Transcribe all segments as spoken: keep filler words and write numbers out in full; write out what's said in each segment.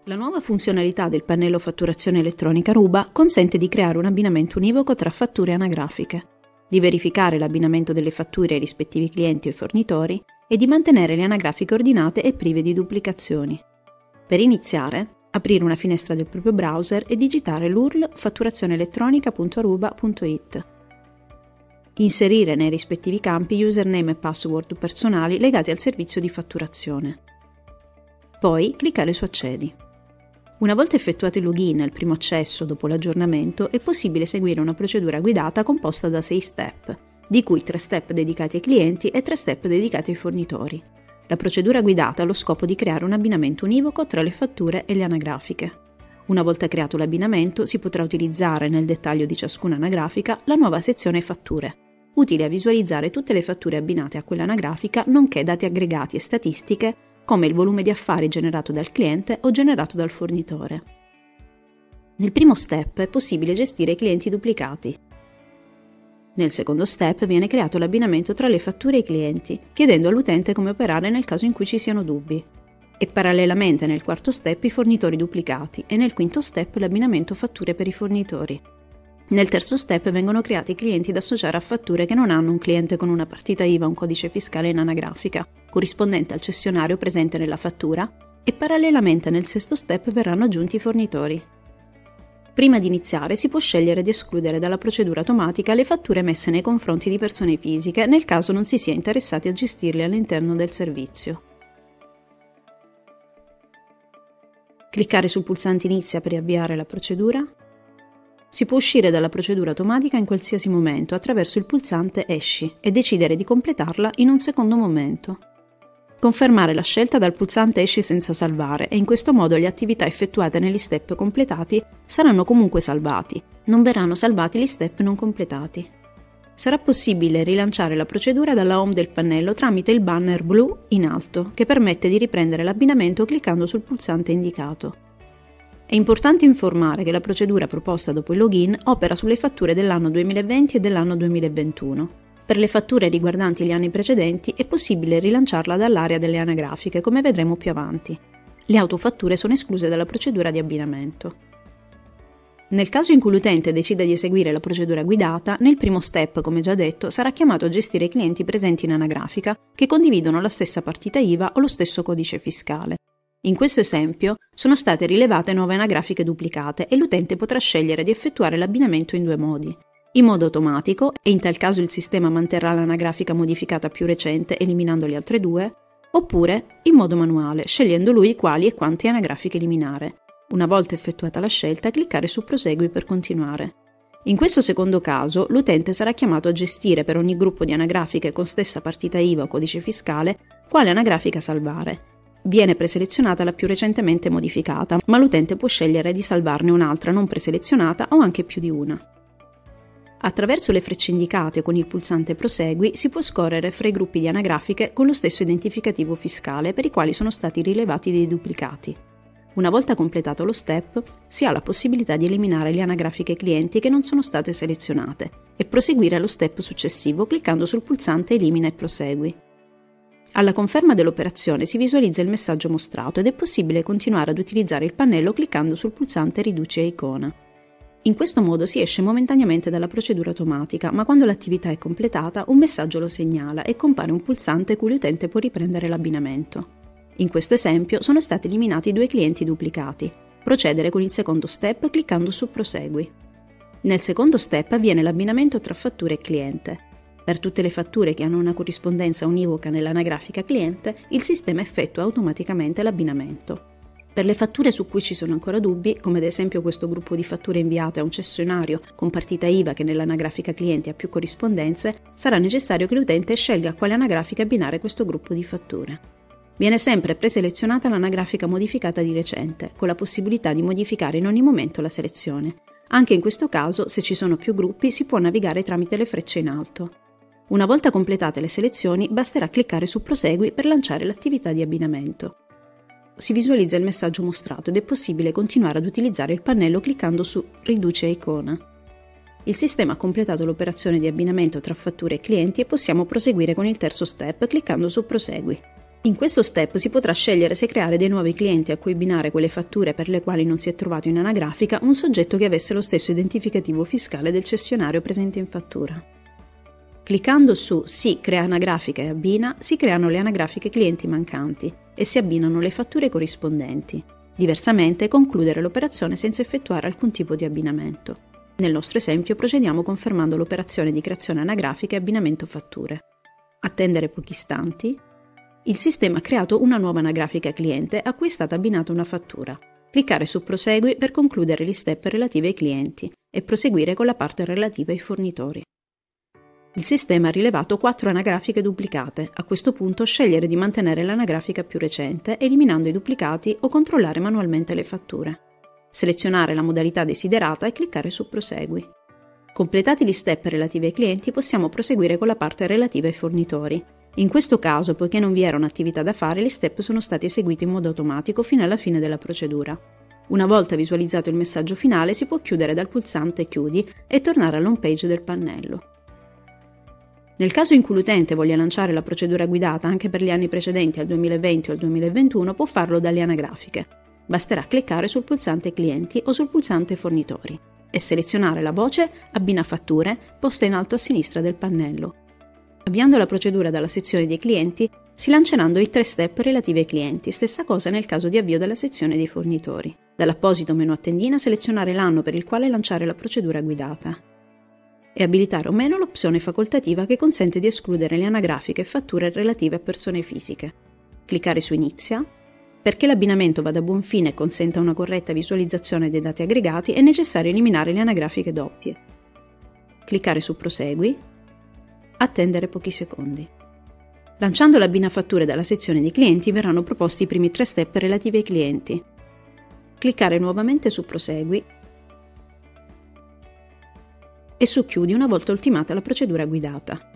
La nuova funzionalità del pannello fatturazione elettronica Ruba consente di creare un abbinamento univoco tra fatture anagrafiche, di verificare l'abbinamento delle fatture ai rispettivi clienti o fornitori e di mantenere le anagrafiche ordinate e prive di duplicazioni. Per iniziare, aprire una finestra del proprio browser e digitare l'U R L fatturazione elettronica punto aruba punto it. Inserire nei rispettivi campi username e password personali legati al servizio di fatturazione. Poi cliccare su Accedi. Una volta effettuato il login e il primo accesso dopo l'aggiornamento, è possibile seguire una procedura guidata composta da sei step, di cui tre step dedicati ai clienti e tre step dedicati ai fornitori. La procedura guidata ha lo scopo di creare un abbinamento univoco tra le fatture e le anagrafiche. Una volta creato l'abbinamento, si potrà utilizzare nel dettaglio di ciascuna anagrafica la nuova sezione Fatture, utile a visualizzare tutte le fatture abbinate a quell'anagrafica, nonché dati aggregati e statistiche come il volume di affari generato dal cliente o generato dal fornitore. Nel primo step è possibile gestire i clienti duplicati. Nel secondo step viene creato l'abbinamento tra le fatture e i clienti, chiedendo all'utente come operare nel caso in cui ci siano dubbi. E parallelamente nel quarto step i fornitori duplicati e nel quinto step l'abbinamento fatture per i fornitori. Nel terzo step vengono creati clienti da associare a fatture che non hanno un cliente con una partita I V A o un codice fiscale in anagrafica, corrispondente al cessionario presente nella fattura, e parallelamente nel sesto step verranno aggiunti i fornitori. Prima di iniziare si può scegliere di escludere dalla procedura automatica le fatture emesse nei confronti di persone fisiche nel caso non si sia interessati a gestirle all'interno del servizio. Cliccare sul pulsante Inizia per riavviare la procedura. Si può uscire dalla procedura automatica in qualsiasi momento attraverso il pulsante Esci e decidere di completarla in un secondo momento. Confermare la scelta dal pulsante Esci senza salvare e in questo modo le attività effettuate negli step completati saranno comunque salvati, non verranno salvati gli step non completati. Sarà possibile rilanciare la procedura dalla home del pannello tramite il banner blu in alto che permette di riprendere l'abbinamento cliccando sul pulsante indicato. È importante informare che la procedura proposta dopo il login opera sulle fatture dell'anno duemilaventi e dell'anno duemilaventuno. Per le fatture riguardanti gli anni precedenti è possibile rilanciarla dall'area delle anagrafiche, come vedremo più avanti. Le autofatture sono escluse dalla procedura di abbinamento. Nel caso in cui l'utente decida di eseguire la procedura guidata, nel primo step, come già detto, sarà chiamato a gestire i clienti presenti in anagrafica che condividono la stessa partita I V A o lo stesso codice fiscale. In questo esempio sono state rilevate nuove anagrafiche duplicate e l'utente potrà scegliere di effettuare l'abbinamento in due modi. In modo automatico, e in tal caso il sistema manterrà l'anagrafica modificata più recente eliminando le altre due, oppure in modo manuale, scegliendo lui quali e quante anagrafiche eliminare. Una volta effettuata la scelta, cliccare su Prosegui per continuare. In questo secondo caso, l'utente sarà chiamato a gestire per ogni gruppo di anagrafiche con stessa partita I V A o codice fiscale quale anagrafica salvare. Viene preselezionata la più recentemente modificata, ma l'utente può scegliere di salvarne un'altra non preselezionata o anche più di una. Attraverso le frecce indicate con il pulsante Prosegui si può scorrere fra i gruppi di anagrafiche con lo stesso identificativo fiscale per i quali sono stati rilevati dei duplicati. Una volta completato lo step, si ha la possibilità di eliminare le anagrafiche clienti che non sono state selezionate e proseguire allo step successivo cliccando sul pulsante Elimina e prosegui. Alla conferma dell'operazione si visualizza il messaggio mostrato ed è possibile continuare ad utilizzare il pannello cliccando sul pulsante Riduci a icona. In questo modo si esce momentaneamente dalla procedura automatica, ma quando l'attività è completata un messaggio lo segnala e compare un pulsante cui l'utente può riprendere l'abbinamento. In questo esempio sono stati eliminati due clienti duplicati. Procedere con il secondo step cliccando su Prosegui. Nel secondo step avviene l'abbinamento tra fattura e cliente. Per tutte le fatture che hanno una corrispondenza univoca nell'anagrafica cliente, il sistema effettua automaticamente l'abbinamento. Per le fatture su cui ci sono ancora dubbi, come ad esempio questo gruppo di fatture inviate a un cessionario con partita I V A che nell'anagrafica clienti ha più corrispondenze, sarà necessario che l'utente scelga a quale anagrafica abbinare questo gruppo di fatture. Viene sempre preselezionata l'anagrafica modificata di recente, con la possibilità di modificare in ogni momento la selezione. Anche in questo caso, se ci sono più gruppi, si può navigare tramite le frecce in alto. Una volta completate le selezioni, basterà cliccare su Prosegui per lanciare l'attività di abbinamento. Si visualizza il messaggio mostrato ed è possibile continuare ad utilizzare il pannello cliccando su Riduci a icona. Il sistema ha completato l'operazione di abbinamento tra fatture e clienti e possiamo proseguire con il terzo step cliccando su Prosegui. In questo step si potrà scegliere se creare dei nuovi clienti a cui abbinare quelle fatture per le quali non si è trovato in anagrafica un soggetto che avesse lo stesso identificativo fiscale del cessionario presente in fattura. Cliccando su Sì, crea anagrafica e abbina, si creano le anagrafiche clienti mancanti e si abbinano le fatture corrispondenti. Diversamente, concludere l'operazione senza effettuare alcun tipo di abbinamento. Nel nostro esempio procediamo confermando l'operazione di creazione anagrafica e abbinamento fatture. Attendere pochi istanti. Il sistema ha creato una nuova anagrafica cliente a cui è stata abbinata una fattura. Cliccare su Prosegui per concludere gli step relativi ai clienti e proseguire con la parte relativa ai fornitori. Il sistema ha rilevato quattro anagrafiche duplicate. A questo punto scegliere di mantenere l'anagrafica più recente, eliminando i duplicati o controllare manualmente le fatture. Selezionare la modalità desiderata e cliccare su Prosegui. Completati gli step relativi ai clienti, possiamo proseguire con la parte relativa ai fornitori. In questo caso, poiché non vi era un'attività da fare, gli step sono stati eseguiti in modo automatico fino alla fine della procedura. Una volta visualizzato il messaggio finale, si può chiudere dal pulsante Chiudi e tornare all'home page del pannello. Nel caso in cui l'utente voglia lanciare la procedura guidata anche per gli anni precedenti al duemilaventi o al duemilaventuno, può farlo dalle anagrafiche. Basterà cliccare sul pulsante Clienti o sul pulsante Fornitori e selezionare la voce Abbina fatture posta in alto a sinistra del pannello. Avviando la procedura dalla sezione dei clienti, si lanceranno i tre step relativi ai clienti, stessa cosa nel caso di avvio dalla sezione dei fornitori. Dall'apposito menu a tendina selezionare l'anno per il quale lanciare la procedura guidata e abilitare o meno l'opzione facoltativa che consente di escludere le anagrafiche e fatture relative a persone fisiche. Cliccare su Inizia. Perché l'abbinamento vada a buon fine e consenta una corretta visualizzazione dei dati aggregati, è necessario eliminare le anagrafiche doppie. Cliccare su Prosegui. Attendere pochi secondi. Lanciando l'abbina fatture dalla sezione dei clienti verranno proposti i primi tre step relativi ai clienti. Cliccare nuovamente su Prosegui e su Chiudi una volta ultimata la procedura guidata.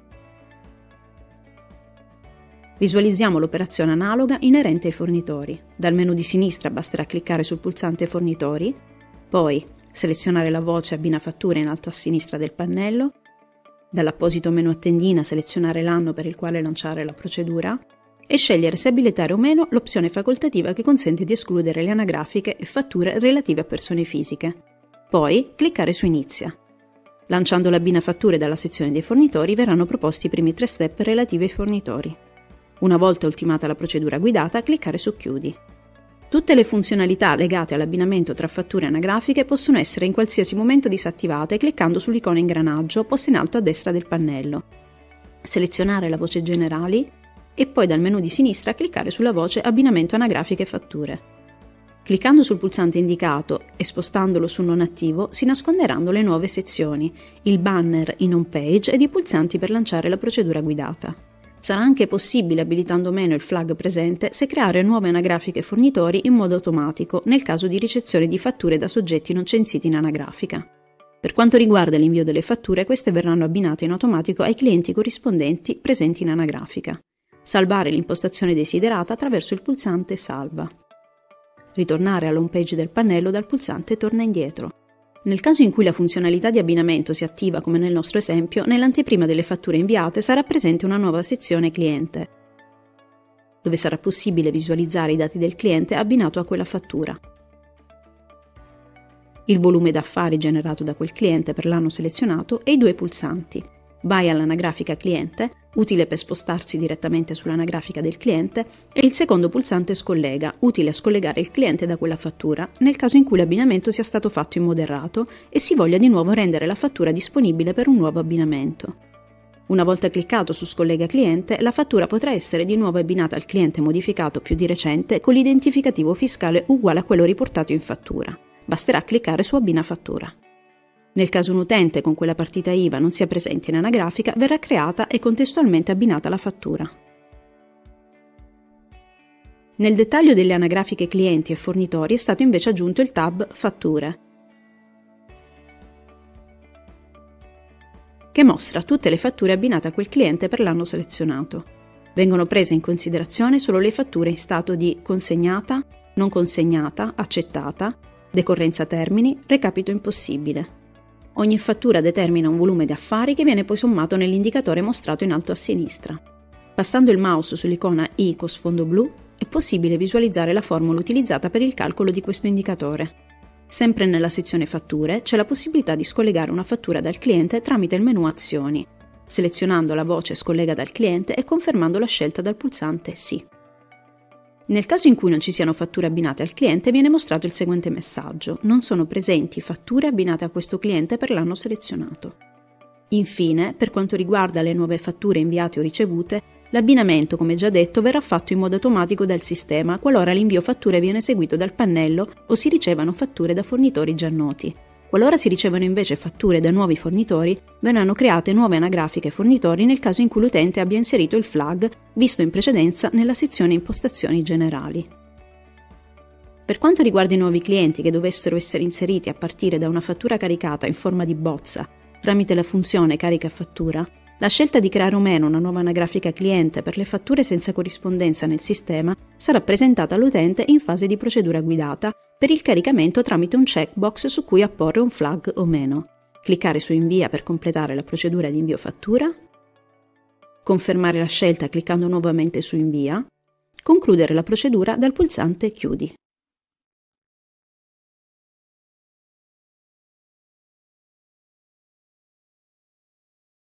Visualizziamo l'operazione analoga inerente ai fornitori. Dal menu di sinistra basterà cliccare sul pulsante Fornitori, poi selezionare la voce Abbina fatture in alto a sinistra del pannello, dall'apposito menu a tendina selezionare l'anno per il quale lanciare la procedura e scegliere se abilitare o meno l'opzione facoltativa che consente di escludere le anagrafiche e fatture relative a persone fisiche. Poi cliccare su Inizia. Lanciando l'abbina fatture dalla sezione dei fornitori verranno proposti i primi tre step relativi ai fornitori. Una volta ultimata la procedura guidata, cliccare su Chiudi. Tutte le funzionalità legate all'abbinamento tra fatture e anagrafiche possono essere in qualsiasi momento disattivate cliccando sull'icona ingranaggio posta in alto a destra del pannello. Selezionare la voce Generali e poi dal menu di sinistra cliccare sulla voce Abbinamento anagrafiche e fatture. Cliccando sul pulsante indicato e spostandolo su non attivo si nasconderanno le nuove sezioni, il banner in home page ed i pulsanti per lanciare la procedura guidata. Sarà anche possibile, abilitando o meno il flag presente, se creare nuove anagrafiche fornitori in modo automatico nel caso di ricezione di fatture da soggetti non censiti in anagrafica. Per quanto riguarda l'invio delle fatture, queste verranno abbinate in automatico ai clienti corrispondenti presenti in anagrafica. Salvare l'impostazione desiderata attraverso il pulsante Salva. Ritornare all'home page del pannello dal pulsante Torna indietro. Nel caso in cui la funzionalità di abbinamento si attiva come nel nostro esempio, nell'anteprima delle fatture inviate sarà presente una nuova sezione Cliente, dove sarà possibile visualizzare i dati del cliente abbinato a quella fattura. Il volume d'affari generato da quel cliente per l'anno selezionato e i due pulsanti Vai all'anagrafica cliente, utile per spostarsi direttamente sull'anagrafica del cliente, e il secondo pulsante Scollega, utile a scollegare il cliente da quella fattura nel caso in cui l'abbinamento sia stato fatto in modo errato e si voglia di nuovo rendere la fattura disponibile per un nuovo abbinamento. Una volta cliccato su Scollega cliente, la fattura potrà essere di nuovo abbinata al cliente modificato più di recente con l'identificativo fiscale uguale a quello riportato in fattura. Basterà cliccare su Abbina fattura. Nel caso un utente con quella partita I V A non sia presente in anagrafica, verrà creata e contestualmente abbinata la fattura. Nel dettaglio delle anagrafiche clienti e fornitori è stato invece aggiunto il tab Fatture, che mostra tutte le fatture abbinate a quel cliente per l'anno selezionato. Vengono prese in considerazione solo le fatture in stato di consegnata, non consegnata, accettata, decorrenza termini, recapito impossibile. Ogni fattura determina un volume di affari che viene poi sommato nell'indicatore mostrato in alto a sinistra. Passando il mouse sull'icona I con sfondo blu è possibile visualizzare la formula utilizzata per il calcolo di questo indicatore. Sempre nella sezione Fatture c'è la possibilità di scollegare una fattura dal cliente tramite il menu Azioni, selezionando la voce Scollega dal cliente e confermando la scelta dal pulsante Sì. Nel caso in cui non ci siano fatture abbinate al cliente viene mostrato il seguente messaggio: non sono presenti fatture abbinate a questo cliente per l'anno selezionato. Infine, per quanto riguarda le nuove fatture inviate o ricevute, l'abbinamento, come già detto, verrà fatto in modo automatico dal sistema qualora l'invio fatture viene eseguito dal pannello o si ricevano fatture da fornitori già noti. Qualora si ricevano invece fatture da nuovi fornitori, verranno create nuove anagrafiche fornitori nel caso in cui l'utente abbia inserito il flag visto in precedenza nella sezione Impostazioni generali. Per quanto riguarda i nuovi clienti che dovessero essere inseriti a partire da una fattura caricata in forma di bozza tramite la funzione Carica fattura, la scelta di creare o meno una nuova anagrafica cliente per le fatture senza corrispondenza nel sistema sarà presentata all'utente in fase di procedura guidata per il caricamento tramite un checkbox su cui apporre un flag o meno, cliccare su Invia per completare la procedura di invio fattura, confermare la scelta cliccando nuovamente su Invia, concludere la procedura dal pulsante Chiudi.